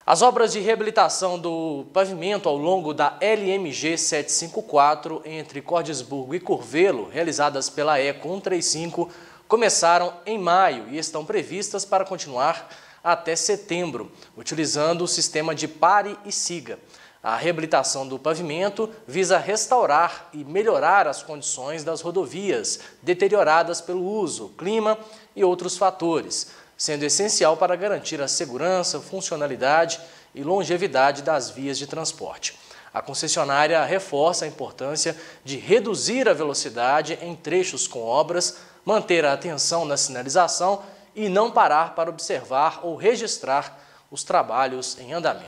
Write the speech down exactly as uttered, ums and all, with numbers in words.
As obras de reabilitação do pavimento ao longo da L M G setecentos e cinquenta e quatro entre Cordisburgo e Curvelo, realizadas pela E C O cento e trinta e cinco, começaram em maio e estão previstas para continuar até setembro, utilizando o sistema de pare e siga. A reabilitação do pavimento visa restaurar e melhorar as condições das rodovias deterioradas pelo uso, clima e outros fatores, sendo essencial para garantir a segurança, funcionalidade e longevidade das vias de transporte. A concessionária reforça a importância de reduzir a velocidade em trechos com obras, manter a atenção na sinalização e não parar para observar ou registrar os trabalhos em andamento.